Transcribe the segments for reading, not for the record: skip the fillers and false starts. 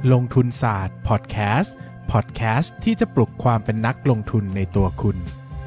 ลงทุนศาสตร์พอดแคสต์ที่จะปลุกความเป็นนักลงทุนในตัวคุณ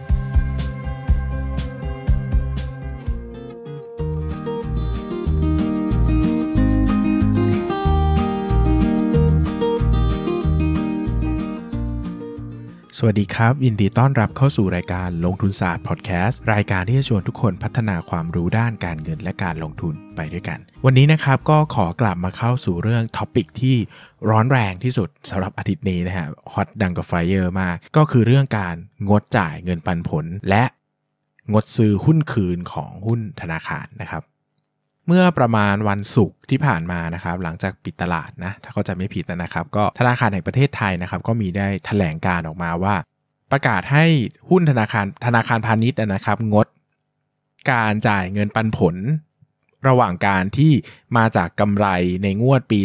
สวัสดีครับยินดีต้อนรับเข้าสู่รายการลงทุนศาสตร์พอดแคสต์รายการที่จะชวนทุกคนพัฒนาความรู้ด้านการเงินและการลงทุนไปด้วยกันวันนี้นะครับก็ขอกลับมาเข้าสู่เรื่องท็อปิกที่ร้อนแรงที่สุดสำหรับอาทิตย์นี้นะฮะฮอตดังกับไฟเออร์มากก็คือเรื่องการงดจ่ายเงินปันผลและงดซื้อหุ้นคืนของหุ้นธนาคารนะครับเมื่อประมาณวันศุกร์ที่ผ่านมานะครับหลังจากปิดตลาดนะถ้าเข้าใจไม่ผิดนะครับก็ธนาคารแห่งประเทศไทยนะครับก็มีได้แถลงการออกมาว่าประกาศให้หุ้นธนาคารพาณิชย์นะครับงดการจ่ายเงินปันผลระหว่างการที่มาจากกำไรในงวดปี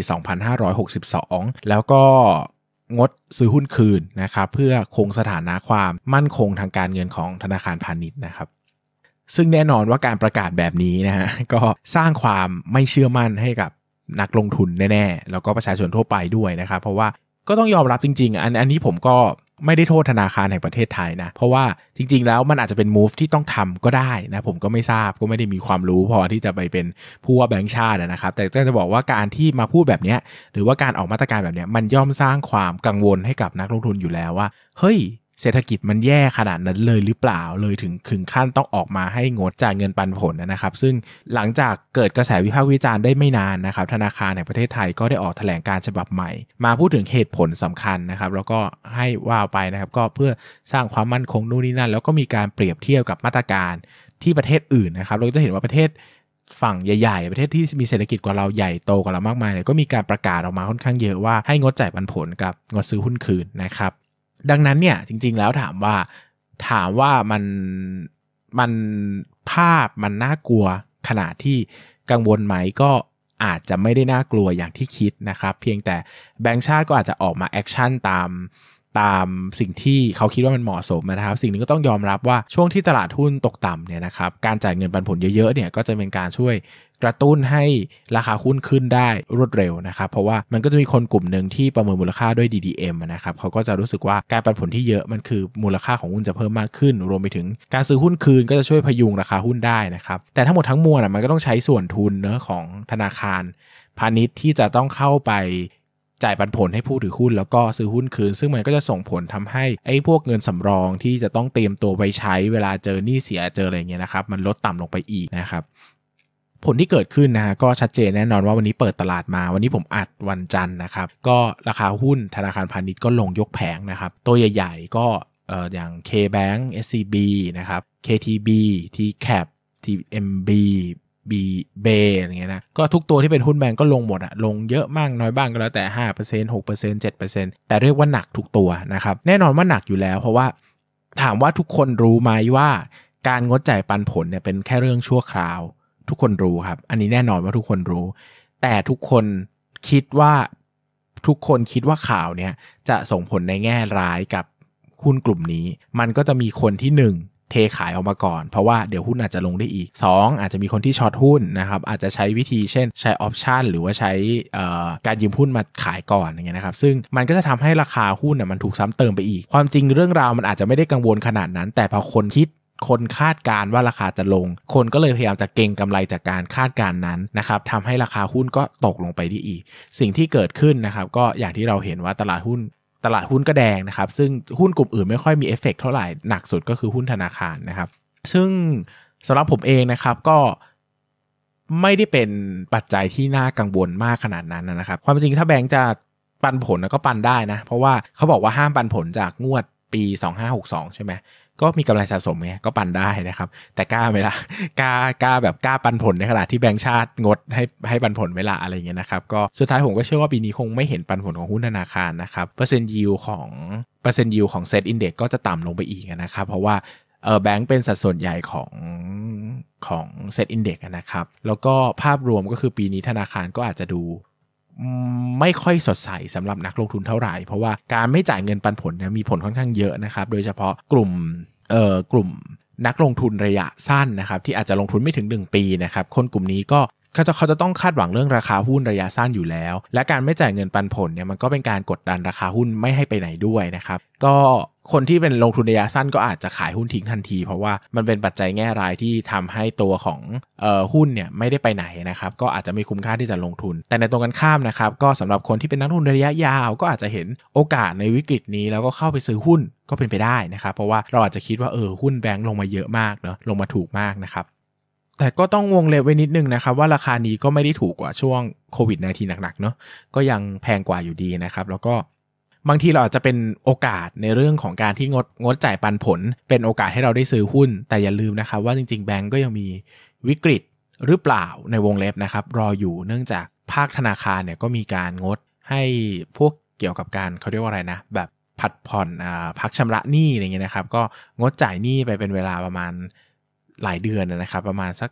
2562แล้วก็งดซื้อหุ้นคืนนะครับเพื่อคงสถานะความมั่นคงทางการเงินของธนาคารพาณิชย์นะครับซึ่งแน่นอนว่าการประกาศแบบนี้นะฮะก็สร้างความไม่เชื่อมั่นให้กับนักลงทุนแน่ๆแล้วก็ประชาชนทั่วไปด้วยนะครับเพราะว่าก็ต้องยอมรับจริงๆอันนี้ผมก็ไม่ได้โทษธนาคารแห่งประเทศไทยนะเพราะว่าจริงๆแล้วมันอาจจะเป็น move ที่ต้องทำก็ได้นะผมก็ไม่ทราบก็ไม่ได้มีความรู้พอที่จะไปเป็นผู้ว่าแบงก์ชาตินะครับแต่ก็จะบอกว่าการที่มาพูดแบบนี้หรือว่าการออกมาตรการแบบนี้มันย่อมสร้างความกังวลให้กับนักลงทุนอยู่แล้วว่าเฮ้ยเศรษฐกิจมันแย่ขนาดนั้นเลยหรือเปล่าเลยถึงขั้นต้องออกมาให้งดจ่ายเงินปันผลนะครับซึ่งหลังจากเกิดกระแสวิพากษ์วิจารณ์ได้ไม่นานนะครับธนาคารแห่งประเทศไทยก็ได้ออกแถลงการฉบับใหม่มาพูดถึงเหตุผลสำคัญนะครับแล้วก็ให้ว่าไปนะครับก็เพื่อสร้างความมั่นคงนู่นนี่นั่นแล้วก็มีการเปรียบเทียบกับมาตรการที่ประเทศอื่นนะครับเราจะเห็นว่าประเทศฝั่งใหญ่ๆประเทศที่มีเศรษฐกิจกว่าเราใหญ่โตกว่าเรามากมายเนี่ยก็มีการประกาศออกมาค่อนข้างเยอะว่าให้งดจ่ายปันผลกับงดซื้อหุ้นคืนนะครับดังนั้นเนี่ยจริงๆแล้วถามว่ามันภาพมันน่ากลัวขนาดที่กังวลไหมก็อาจจะไม่ได้น่ากลัวอย่างที่คิดนะครับเพียงแต่แบงก์ชาติก็อาจจะออกมาแอคชั่นตามสิ่งที่เขาคิดว่ามันเหมาะสมนะครับสิ่งนึงก็ต้องยอมรับว่าช่วงที่ตลาดหุ้นตกต่ำเนี่ยนะครับการจ่ายเงินปันผลเยอะๆเนี่ยก็จะเป็นการช่วยกระตุ้นให้ราคาหุ้นขึ้นได้รวดเร็วนะครับเพราะว่ามันก็จะมีคนกลุ่มหนึ่งที่ประเมินมูลค่าด้วย DDM นะครับเขาก็จะรู้สึกว่าการปันผลที่เยอะมันคือมูลค่าของหุ้นจะเพิ่มมากขึ้นรวมไปถึงการซื้อหุ้นคืนก็จะช่วยพยุงราคาหุ้นได้นะครับแต่ทั้งหมดทั้งมวลมันก็ต้องใช้ส่วนทุนเนอะของธนาคารพาณิชย์ที่จะต้องเข้าไปจ่ายปันผลให้ผู้ถือหุ้นแล้วก็ซื้อหุ้นคืนซึ่งมันก็จะส่งผลทำให้ไอ้พวกเงินสำรองที่จะต้องเตรียมตัวไปใช้เวลาเจอหนี้เสียเจออะไรเงี้ยนะครับมันลดต่ำลงไปอีกนะครับผลที่เกิดขึ้นนะก็ชัดเจนแน่นอนว่าวันนี้เปิดตลาดมาวันนี้ผมอัดวันจันทร์นะครับก็ราคาหุ้นธนาคารพาณิชย์ก็ลงยกแผงนะครับตัวใหญ่ๆก็อย่าง KBank SCB นะครับ KTB TCAP TMBเบอะไรเงี้ยนะก็ทุกตัวที่เป็นหุ้นแบงก์ก็ลงหมดลงเยอะมากน้อยบ้างก็แล้วแต่ 5% 6% 7% แต่เรียกว่าหนักทุกตัวนะครับแน่นอนว่าหนักอยู่แล้วเพราะว่าถามว่าทุกคนรู้ไหมว่าการงดจ่ายปันผลเนี่ยเป็นแค่เรื่องชั่วคราวทุกคนรู้ครับอันนี้แน่นอนว่าทุกคนรู้แต่ทุกคนคิดว่าข่าวเนี่ยจะส่งผลในแง่ร้ายกับหุ้นกลุ่มนี้มันก็จะมีคนที่1เทขายออกมาก่อนเพราะว่าเดี๋ยวหุ้นอาจจะลงได้อีก2อาจจะมีคนที่ช็อตหุ้นนะครับอาจจะใช้วิธีเช่นใช้ออปชันหรือว่าใช้การยืมหุ้นมาขายก่อนอย่างเงี้ยนะครับซึ่งมันก็จะทำให้ราคาหุ้นมันถูกซ้ำเติมไปอีกความจริงเรื่องราวมันอาจจะไม่ได้กังวลขนาดนั้นแต่พอคนคาดการว่าราคาจะลงคนก็เลยพยายามจะเก็งกำไรจากการคาดการนั้นนะครับทำให้ราคาหุ้นก็ตกลงไปได้อีกสิ่งที่เกิดขึ้นนะครับก็อย่างที่เราเห็นว่าตลาดหุ้นก็แดงนะครับซึ่งหุ้นกลุ่มอื่นไม่ค่อยมีเอฟเฟกต์เท่าไหร่หนักสุดก็คือหุ้นธนาคารนะครับซึ่งสำหรับผมเองนะครับก็ไม่ได้เป็นปัจจัยที่น่ากังวลมากขนาดนั้นนะครับความจริงถ้าแบงก์จะปันผลก็ปันได้นะเพราะว่าเขาบอกว่าห้ามปันผลจากงวดปี2562ใช่ไหมก็มีกำไรสะสมไงก็ปันได้นะครับแต่กล้าไหมล่ะกล้าปันผลในขณะที่แบงก์ชาติงดให้ปันผลเวลาอะไรเงี้ยนะครับก็สุดท้ายผมก็เชื่อว่าปีนี้คงไม่เห็นปันผลของหุ้นธนาคารนะครับเปอร์เซ็นต์ยิลของ Set Index ก็จะต่ำลงไปอีกนะครับเพราะว่าแบงก์เป็นสัดส่วนใหญ่ของ Set Index นะครับแล้วก็ภาพรวมก็คือปีนี้ธนาคารก็อาจจะดูไม่ค่อยสดใสสำหรับนักลงทุนเท่าไหร่เพราะว่าการไม่จ่ายเงินปันผลเนี่ยมีผลค่อนข้างเยอะนะครับโดยเฉพาะกลุ่มนักลงทุนระยะสั้นนะครับที่อาจจะลงทุนไม่ถึง1ปีนะครับคนกลุ่มนี้ก็เขาจะต้องคาดหวังเรื่องราคาหุ้นระยะสั้นอยู่แล้วและการไม่จ่ายเงินปันผลเนี่ยมันก็เป็นการกดดันราคาหุ้นไม่ให้ไปไหนด้วยนะครับก็คนที่เป็นลงทุนระยะสั้นก็อาจจะขายหุ้นทิ้งทันทีเพราะว่ามันเป็นปัจจัยแง่ร้ายที่ทำให้ตัวของหุ้นเนี่ยไม่ได้ไปไหนนะครับก็อาจจะไม่คุ้มค่าที่จะลงทุนแต่ในตรงกันข้ามนะครับก็สำหรับคนที่เป็นนักลงทุนระยะยาวก็อาจจะเห็นโอกาสในวิกฤตนี้แล้วก็เข้าไปซื้อหุ้นก็เป็นไปได้นะครับเพราะว่าเราอาจจะคิดว่าหุ้นแบงก์ลงมาเยอะมากเนาะลงมาถูกมากนะครับแต่ก็ต้องวงเล็บไว้นิดนึงนะครับว่าราคานี้ก็ไม่ได้ถูกกว่าช่วงโควิด-19 หนักๆเนาะก็ยังแพงกว่าอยู่ดีนะครับแล้วก็บางทีเราอาจจะเป็นโอกาสในเรื่องของการที่งดจ่ายปันผลเป็นโอกาสให้เราได้ซื้อหุ้นแต่อย่าลืมนะครับว่าจริงๆแบงก์ก็ยังมีวิกฤตหรือเปล่าในวงเล็บนะครับรออยู่เนื่องจากภาคธนาคารเนี่ยก็มีการงดให้พวกเกี่ยวกับการเขาเรียกว่าอะไรนะแบบผัดผ่อนพักชำระหนี้อะไรเงี้ยนะครับก็งดจ่ายหนี้ไปเป็นเวลาประมาณหลายเดือนนะครับประมาณสัก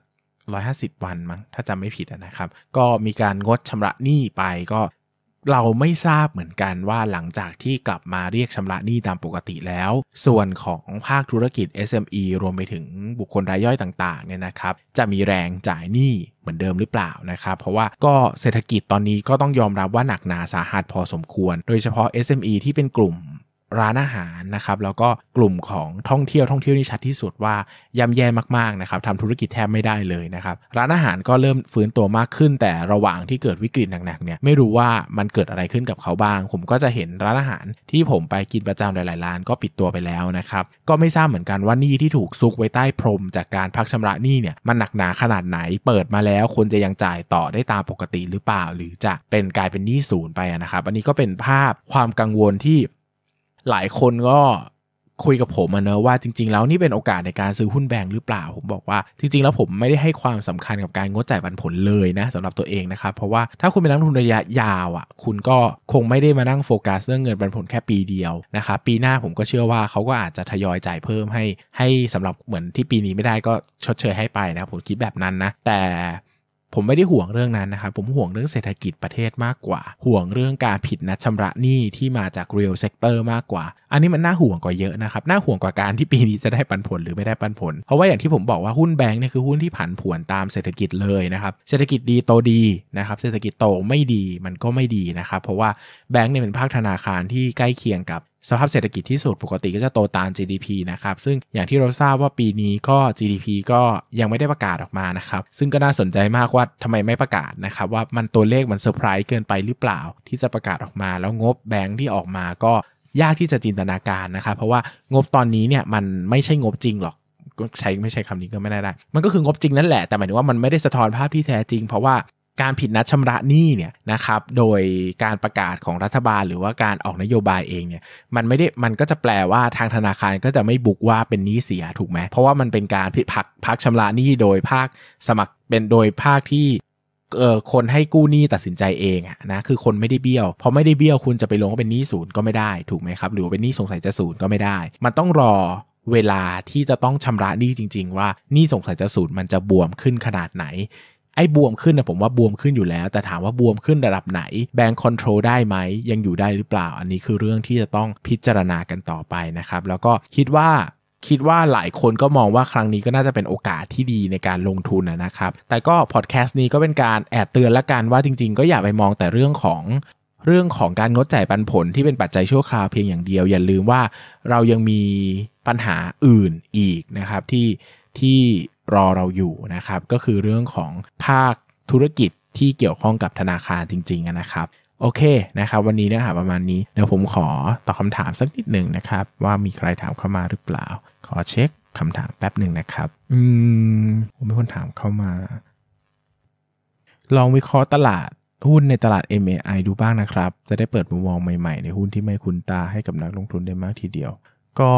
150 วันมั้งถ้าจำไม่ผิดนะครับก็มีการงดชำระหนี้ไปก็เราไม่ทราบเหมือนกันว่าหลังจากที่กลับมาเรียกชำระหนี้ตามปกติแล้วส่วนของภาคธุรกิจ SME รวมไปถึงบุคคลรายย่อยต่างๆเนี่ยนะครับจะมีแรงจ่ายหนี้เหมือนเดิมหรือเปล่านะครับเพราะว่าก็เศรษฐกิจตอนนี้ก็ต้องยอมรับว่าหนักหนาสาหัสพอสมควรโดยเฉพาะ SME ที่เป็นกลุ่มร้านอาหารนะครับแล้วก็กลุ่มของท่องเที่ยวนี่ชัดที่สุดว่าย่ำแย่มากๆนะครับทำธุรกิจแทบไม่ได้เลยนะครับร้านอาหารก็เริ่มฟื้นตัวมากขึ้นแต่ระหว่างที่เกิดวิกฤตหนักๆเนี่ยไม่รู้ว่ามันเกิดอะไรขึ้นกับเขาบ้างผมก็จะเห็นร้านอาหารที่ผมไปกินประจำหลายๆร้านก็ปิดตัวไปแล้วนะครับก็ไม่ทราบเหมือนกันว่าหนี้ที่ถูกซุกไว้ใต้พรมจากการพักชำระหนี้เนี่ยมันหนักหนาขนาดไหนเปิดมาแล้วคนจะยังจ่ายต่อได้ตามปกติหรือเปล่าหรือจะเป็นกลายเป็นหนี้ศูนย์ไปนะครับอันนี้ก็เป็นภาพความกังวลที่หลายคนก็คุยกับผมเนอะว่าจริงๆแล้วนี่เป็นโอกาสในการซื้อหุ้นแบงก์หรือเปล่าผมบอกว่าจริงๆแล้วผมไม่ได้ให้ความสำคัญกับการงดจ่ายปันผลเลยนะสำหรับตัวเองนะครับเพราะว่าถ้าคุณเป็นนักลงทุนระยะยาวคุณก็คงไม่ได้มานั่งโฟกัสเรื่องเงินปันผลแค่ปีเดียวนะครับปีหน้าผมก็เชื่อว่าเขาก็อาจจะทยอยจ่ายเพิ่มให้สำหรับเหมือนที่ปีนี้ไม่ได้ก็ชดเชยให้ไปนะผมคิดแบบนั้นนะแต่ผมไม่ได้ห่วงเรื่องนั้นนะครับผมห่วงเรื่องเศรษฐกิจประเทศมากกว่าห่วงเรื่องการผิดนัดชำระหนี้ที่มาจาก real sector มากกว่าอันนี้มันน่าห่วงกว่าเยอะนะครับน่าห่วงกว่าการที่ปีนี้จะได้ปันผลหรือไม่ได้ปันผลเพราะว่าอย่างที่ผมบอกว่าหุ้นแบงก์เนี่ยคือหุ้นที่ผันผวนตามเศรษฐกิจเลยนะครับเศรษฐกิจดีโตดีนะครับเศรษฐกิจโตไม่ดีมันก็ไม่ดีนะครับเพราะว่าแบงก์เนี่ยเป็นภาคธนาคารที่ใกล้เคียงกับสภาพเศรษฐกิจที่สุดปกติก็จะโตตาม GDP นะครับซึ่งอย่างที่เราทราบว่าปีนี้ก็ GDP ก็ยังไม่ได้ประกาศออกมานะครับซึ่งก็น่าสนใจมากว่าทำไมไม่ประกาศนะครับว่ามันตัวเลขมันเซอร์ไพรส์เกินไปหรือเปล่าที่จะประกาศออกมาแล้วงบแบงก์ที่ออกมาก็ยากที่จะจินตนาการนะครับเพราะว่างบตอนนี้เนี่ยมันไม่ใช่งบจริงหรอกไม่ใช่คำนี้ก็ไม่ได้มันก็คืองบจริงนั่นแหละแต่หมายถึงว่ามันไม่ได้สะท้อนภาพที่แท้จริงเพราะว่าการผิดนัดชำระหนี้เนี่ยนะครับโดยการประกาศของรัฐบาลหรือว่าการออกนโยบายเองเนี่ยมันก็จะแปลว่าทางธนาคารก็จะไม่บุกว่าเป็นหนี้เสียถูกไหมเพราะว่ามันเป็นการพักชำระหนี้โดยภาคสมัครเป็นโดยภาคที่คนให้กู้หนี้ตัดสินใจเองนะคือคนไม่ได้เบี้ยวพอไม่ได้เบี้ยวคุณจะไปลงว่าเป็นหนี้ศูนย์ก็ไม่ได้ถูกไหมครับหรือว่าเป็นหนี้สงสัยจะศูนย์ก็ไม่ได้มันต้องรอเวลาที่จะต้องชำระหนี้จริงๆว่าหนี้สงสัยจะศูนย์มันจะบวมขึ้นขนาดไหนไอ้บวมขึ้นนะผมว่าบวมขึ้นอยู่แล้วแต่ถามว่าบวมขึ้นระดับไหนแบงค์คอนโทรลได้ไหมยังอยู่ได้หรือเปล่าอันนี้คือเรื่องที่จะต้องพิจารณากันต่อไปนะครับแล้วก็คิดว่าหลายคนก็มองว่าครั้งนี้ก็น่าจะเป็นโอกาสที่ดีในการลงทุนนะครับแต่ก็พอดแคสต์นี้ก็เป็นการแอบเตือนละกันว่าจริงๆก็อย่าไปมองแต่เรื่องของการงดจ่ายปันผลที่เป็นปัจจัยชั่วคราวเพียงอย่างเดียวอย่าลืมว่าเรายังมีปัญหาอื่นอีกนะครับที่รอเราอยู่นะครับก็คือเรื่องของภาคธุรกิจที่เกี่ยวข้องกับธนาคารจริงๆนะครับโอเคนะครับวันนี้เนื้อหาประมาณนี้เดี๋ยวผมขอตอบคำถามสักนิดหนึ่งนะครับว่ามีใครถามเข้ามาหรือเปล่าขอเช็คคำถามแป๊บหนึ่งนะครับผมมีคนถามเข้ามาลองวิเคราะห์ตลาดหุ้นในตลาด MAI ดูบ้างนะครับจะได้เปิดมุมมองใหม่ๆในหุ้นที่ไม่คุ้นตาให้กับนักลงทุนได้มากทีเดียวก็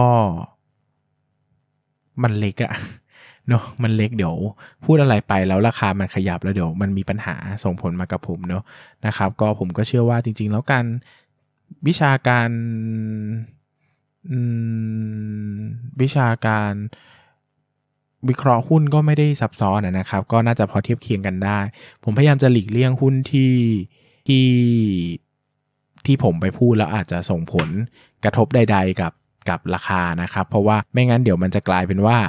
มันเล็กเนาะมันเล็กเดี๋ยวพูดอะไรไปแล้วราคามันขยับแล้วเดี๋ยวมันมีปัญหาส่งผลมากับผมเนาะนะครับก็ผมก็เชื่อว่าจริงๆแล้วการวิชาการวิเคราะห์หุ้นก็ไม่ได้ซับซ้อนนะครับก็น่าจะพอเทียบเคียงกันได้ผมพยายามจะหลีกเลี่ยงหุ้นที่ผมไปพูดแล้วอาจจะส่งผลกระทบใดๆกับราคานะครับเพราะว่าไม่งั้นเดี๋ยวมันจะกลายเป็นว่า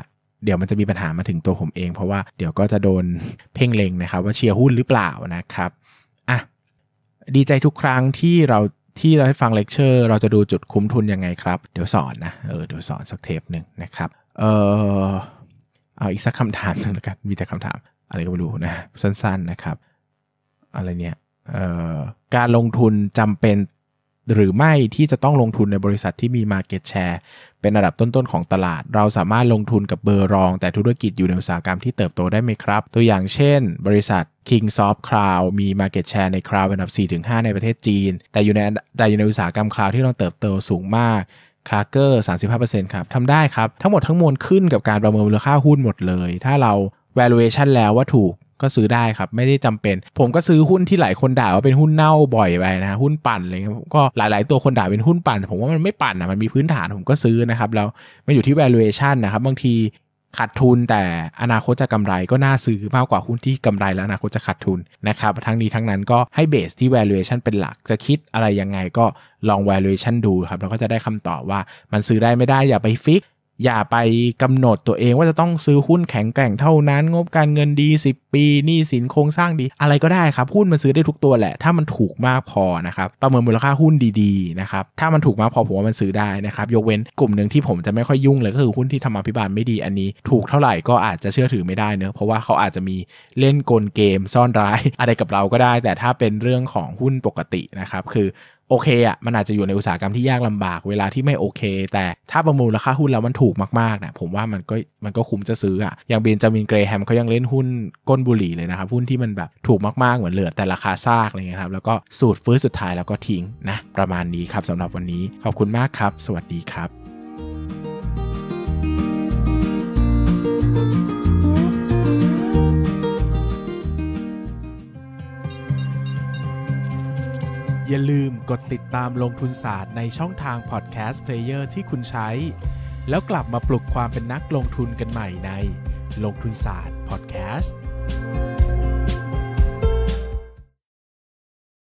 เดี๋ยวมันจะมีปัญหามาถึงตัวผมเองเพราะว่าเดี๋ยวก็จะโดนเพ่งเล็งนะครับว่าเชียร์หุ้นหรือเปล่านะครับอ่ะดีใจทุกครั้งที่เราให้ฟังเลคเชอร์เราจะดูจุดคุ้มทุนยังไงครับเดี๋ยวสอนนะเดี๋ยวสอนสักเทปนึงนะครับเอาอีกสักคำถามนึงแล้วกันมีแต่คำถามอะไรก็ไม่รู้นะสั้นๆนะครับอะไรเนี่ยการลงทุนจำเป็นหรือไม่ที่จะต้องลงทุนในบริษัทที่มี market share เป็นอันดับต้นๆของตลาดเราสามารถลงทุนกับเบอร์รองแต่ธุรกิจอยู่ในอุตสาหกรรมที่เติบโตได้ไหมครับตัวอย่างเช่นบริษัท Kingsoft Cloud มี market share ใน Cloud เป็นอันดับ 4-5 ในประเทศจีนแต่อยู่ในอุตสาหกรรม Cloud ที่กำลังเติบโตสูงมากคาร์เกอร์ 35% ครับทำได้ครับทั้งหมดทั้งมวลขึ้นกับการประเมินมูลค่าหุ้นหมดเลยถ้าเรา valuation แล้วว่าถูกก็ซื้อได้ครับไม่ได้จำเป็นผมก็ซื้อหุ้นที่หลายคนด่าว่าเป็นหุ้นเน่าบ่อยไปนะหุ้นปั่นอะไรเงี้ยก็หลายๆตัวคนด่าเป็นหุ้นปั่นผมว่ามันไม่ปั่นมันมีพื้นฐานผมก็ซื้อนะครับแล้วมันอยู่ที่ valuation นะครับบางทีขาดทุนแต่อนาคตจะกำไรก็น่าซื้อมากกว่าหุ้นที่กำไรแล้วอนาคตจะขาดทุนนะครับทั้งนี้ทั้งนั้นก็ให้เบสที่ valuation เป็นหลักจะคิดอะไรยังไงก็ลอง valuation ดูครับเราก็จะได้คำตอบว่ามันซื้อได้ไม่ได้อย่าไปฟิกอย่าไปกำหนดตัวเองว่าจะต้องซื้อหุ้นแข็งแกร่งเท่านั้นงบการเงินดี10ปีหนี้สินโครงสร้างดีอะไรก็ได้ครับหุ้นมันซื้อได้ทุกตัวแหละถ้ามันถูกมากพอนะครับประเมินมูลค่าหุ้นดีๆนะครับถ้ามันถูกมากพอผมว่ามันซื้อได้นะครับยกเว้นกลุ่มนึงที่ผมจะไม่ค่อยยุ่งเลยก็คือหุ้นที่ธรรมาภิบาลไม่ดีอันนี้ถูกเท่าไหร่ก็อาจจะเชื่อถือไม่ได้เนอะเพราะว่าเขาอาจจะมีเล่นกลเกมซ่อนร้ายอะไรกับเราก็ได้แต่ถ้าเป็นเรื่องของหุ้นปกตินะครับคือโอเคมันอาจจะอยู่ในอุตสาหกรรมที่ยากลำบากเวลาที่ไม่โอเคแต่ถ้าประมูลราคาหุ้นแล้วมันถูกมากๆนะผมว่ามันก็คุ้มจะซื้ออย่างเบนจามินเกรแฮมเขายังเล่นหุ้นก้นบุหรี่เลยนะครับหุ้นที่มันแบบถูกมากๆเหมือนเหลือแต่ราคาซากอะไรเงี้ยครับแล้วก็สูตรฟื้นสุดท้ายแล้วก็ทิ้งนะประมาณนี้ครับสำหรับวันนี้ขอบคุณมากครับสวัสดีครับอย่าลืมกดติดตามลงทุนศาสตร์ในช่องทางพอดแคสต์เพลเยอร์ที่คุณใช้แล้วกลับมาปลุกความเป็นนักลงทุนกันใหม่ในลงทุนศาสตร์พอดแคสต์